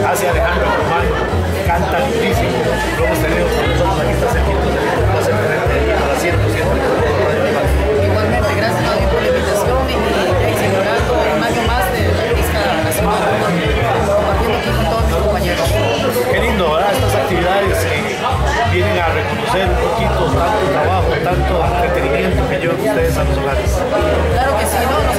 hace Alejandro Román, canta lindísimo, lo hemos tenido con nosotros aquí, está cerquita, un placer tenerte ahí a las 100%. Igualmente, gracias también por la invitación y celebrando un año más de la Pizca Nacional, compartiendo aquí con todos mis compañeros. Qué lindo, ¿verdad? Estas actividades que vienen a reconocer un poquito tanto trabajo, tanto entretenimiento que llevan ustedes a los hogares. Claro que sí, ¿no?